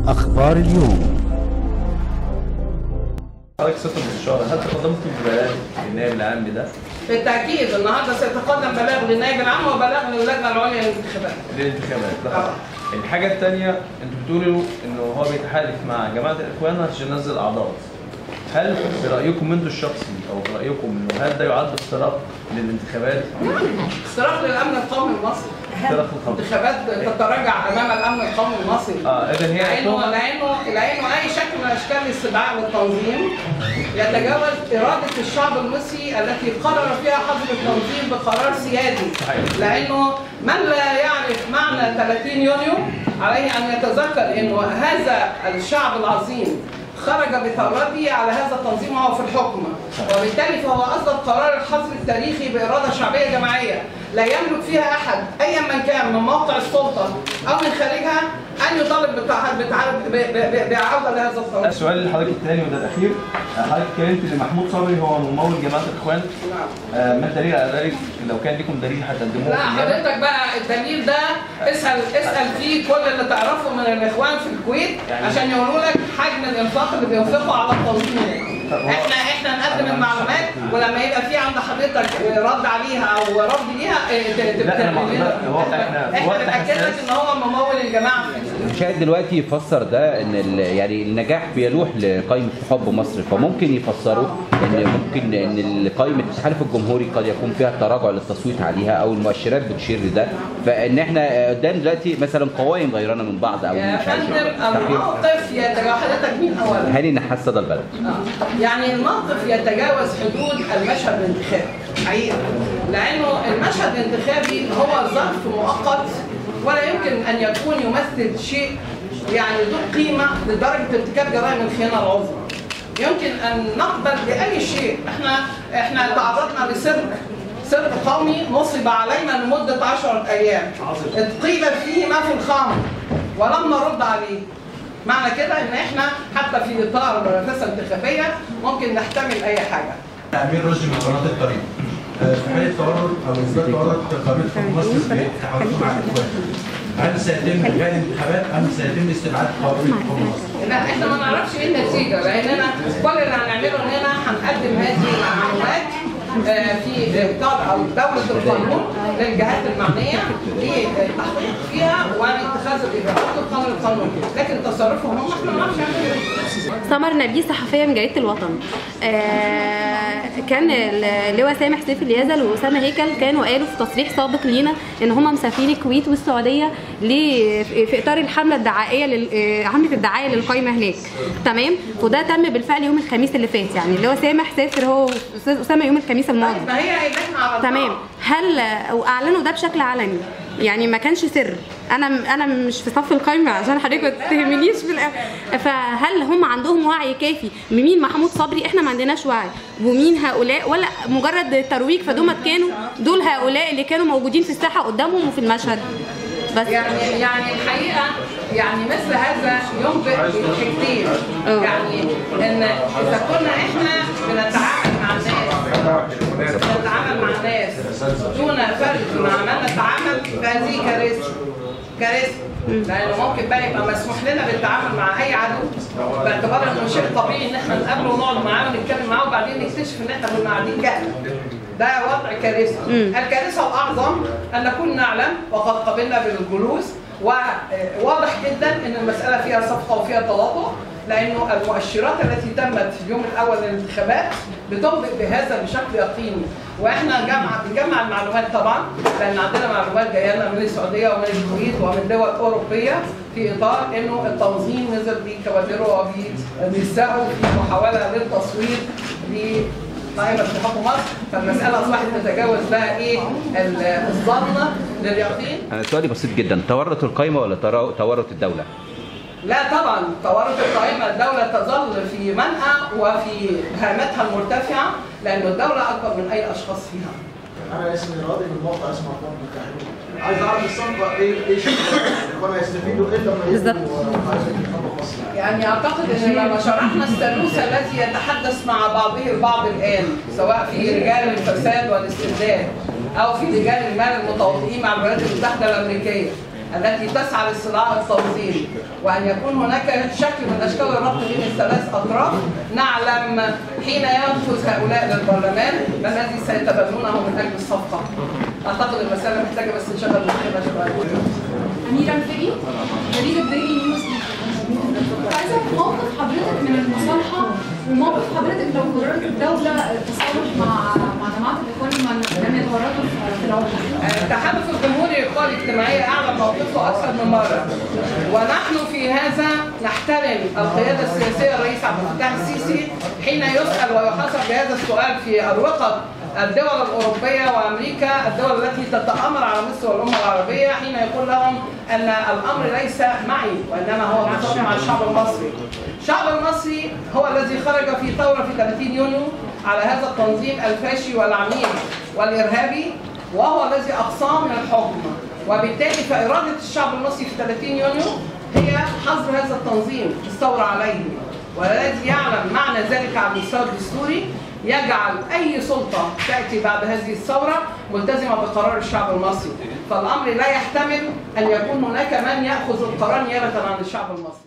أخبار اليوم. حضرتك سيادة المستشار، هل تقدمت ببلاغ للنائب العام بده؟ بالتأكيد النهارده سيتقدم بلاغ للنائب العام وبلاغ للجنة العليا للانتخابات. الحاجة الثانية انتوا بتقولوا انه هو بيتحالف مع جماعة الإخوان عشان ينزل أعضاء. هل برأيكم انتوا الشخصي او برأيكم انه هل ده يعد اختراق للانتخابات؟ اختراق للأمن القومي المصري. انتخابات تتراجع امام الامن القومي المصري. اذا هي لانه اي شكل من اشكال الاستدعاء للتنظيم يتجاوز اراده الشعب المصري التي قرر فيها حظر التنظيم بقرار سيادي. صحيح. لانه من لا يعرف معنى 30 يونيو عليه ان يتذكر انه هذا الشعب العظيم خرج بثورته على هذا التنظيم وهو في الحكم، وبالتالي فهو اصدر قرار الحظر التاريخي باراده شعبيه جماعيه لا يملك فيها احد ايا من كان من موقع السلطه او من خارجها ان يطالب بعوده لهذا التنظيم. السؤال لحضرتك الثاني وده الاخير، حضرتك اتكلمت ان محمود صبري هو ممول جماعه الاخوان. نعم. ما الدليل على ذلك؟ لو كان لكم دليل هتقدموه؟ لا حضرتك بقى الدليل ده اسال فيه كل اللي تعرفه من الاخوان في الكويت عشان يقولوا لك حجم الانفاق اللي بينفقوا على التنظيم. احنا نقدم المعلومات ولما يبقى في عند حضرتك رد عليها او رفض ليها احنا بنأكد لك ان هو ممول الجماعه. المشاهد دلوقتي يفسر ده ان يعني النجاح بيلوح لقائمه حب مصر، فممكن يفسروا ان ممكن ان قائمه التحالف الجمهوري قد يكون فيها تراجع للتصويت عليها او المؤشرات بتشير لده، فان احنا قدام دلوقتي مثلا قوائم غيرنا من بعض او مش عارف. الموقف يتجاوز حضرتك مين اولا؟ هاني نحس ده البلد. يعني الموقف يتجاوز حدود المشهد الانتخابي حقيقه، لانه المشهد الانتخابي هو ظرف مؤقت ولا يمكن ان يكون يمثل شيء يعني ذو قيمه لدرجه ارتكاب جرائم الخيانه العظمى. يمكن ان نقبل باي شيء. احنا تعرضنا لسرق قومي نصب علينا لمده 10 ايام، قيل فيه ما في الخمر ولم نرد عليه. معنى كده ان احنا حتى في اطار منافسه انتخابيه ممكن نحتمل اي حاجه. امير رشدي من قناه الطريق. في حاله تورط او اثبات تورط قائمه حب مصر في تحالفه مع الاخوان، هل سيتم الغاء الانتخابات ام سيتم استبعاد قائمه حب مصر؟ لا احنا ما نعرفش ايه النتيجه، لاننا كل اللي هنعمله اننا هنقدم هذه المعلومات في اطار او دوله القانون للجهات المعنيه للتحقيق فيها واتخاذ الاجراءات وفقا للقانون، لكن تصرفهم هم احنا ما نعرفش يعملوا ايه. سمر نبيه صحفيه من جريده الوطن. كان اللواء سامح سيف اليزل واسامه هيكل كانوا قالوا في تصريح سابق لينا ان هم مسافرين الكويت والسعوديه في اطار الحمله الدعائيه حمله الدعايه للقائمه هناك. تمام؟ وده تم بالفعل يوم الخميس اللي فات، يعني اللواء سامح سافر هو استاذ اسامه يوم الخميس الماضي. ما هي اللي احنا عرفناها. تمام. هل اعلنوا ده بشكل علني؟ يعني ما كانش سر. انا مش في صف القائمه عشان حضرتك ما تتهمنيش في فهل هم عندهم وعي كافي بمين محمود صبري؟ احنا ما عندناش وعي ومين هؤلاء ولا مجرد ترويج، فدول كانوا دول هؤلاء اللي كانوا موجودين في الساحه قدامهم وفي المشهد بس. يعني الحقيقه يعني مثل هذا ينبئ بحاجتين، يعني ان اذا كنا احنا بنتعامل مع الناس دون فرق مع من نتعامل، فهذه كارثه. لانه ممكن بقى يبقى مسموح لنا بالتعامل مع اي عدو باعتبار انه شيء طبيعي ان احنا نقابله ونقعد معاه ونتكلم معاه وبعدين نكتشف ان احنا كنا قاعدين جهل. ده وضع كارثه. الكارثه الاعظم ان نكون نعلم وقد قبلنا بالجلوس وواضح جدا ان المساله فيها صفقه وفيها تواطؤ، لانه المؤشرات التي تمت في اليوم الاول للانتخابات بتنبئ بهذا بشكل يقيني، واحنا بنجمع المعلومات طبعا لان عندنا معلومات جايه لنا من السعوديه ومن الكويت ومن دول اوروبيه في اطار انه التنظيم نزل بكوادره وبنسائه في محاوله للتصويت قائمة حب مصر، فالمسألة أصبحت تتجاوز بقى إيه الظن لليقين. أنا سؤالي بسيط جدا، تورط القائمة ولا تورط الدولة؟ لا طبعا تورط القائمة، الدولة تظل في منأى وفي هامتها المرتفعة لأن الدولة أكبر من أي أشخاص فيها. أنا اسمي راضي من موقع اسمه أخبار المتحدين. عايز أعرف الصفقة إيه شكلها؟ الإخوان هيستفيدوا إيه لما يبقوا يعني اعتقد ان لما شرحنا الثالوث الذي يتحدث مع بعضه البعض الان سواء في رجال الفساد والاستبداد او في رجال المال المتواطئين مع الولايات المتحده الامريكيه التي تسعى لاستدعاء التنظيم، وأن يكون هناك شكل من أشكال الربط بين الثلاث أطراف. نعلم حين ينفذ هؤلاء للبرلمان ما الذي سيتبنونه من أجل الصفقة. أعتقد المسألة محتاجة بس نشغل مخنا شوية. أميرة الفقي، جريدة ديلي نيوز. عايزة موقف حضرتك من المصالحة وموقف حضرتك لو قررت الدولة التصالح مع جماعة الإخوان لم يتورطوا في العقوبة. التحالف الجمهوري للقوى الاجتماعية أعلن موقفه أكثر من مرة، ونحن في هذا نحترم القيادة السياسية الرئيس عبد الفتاح السيسي حين يسأل ويحاسب بهذا السؤال في أروقة الدول الأوروبية وأمريكا، الدول التي تتآمر على مصر والأمة العربية، حين يقول لهم أن الأمر ليس معي وإنما هو بالضبط مع الشعب المصري. الشعب المصري هو الذي خرج في ثورة في 30 يونيو على هذا التنظيم الفاشي والعميل والإرهابي، وهو الذي أقصاه من الحكم، وبالتالي فإرادة الشعب المصري في 30 يونيو هي حظر هذا التنظيم الثورة عليه، والذي يعلم معنى ذلك على المستوى الدستوري يجعل أي سلطة تأتي بعد هذه الثورة ملتزمة بقرار الشعب المصري، فالأمر لا يحتمل أن يكون هناك من يأخذ القرار نيابة عن الشعب المصري.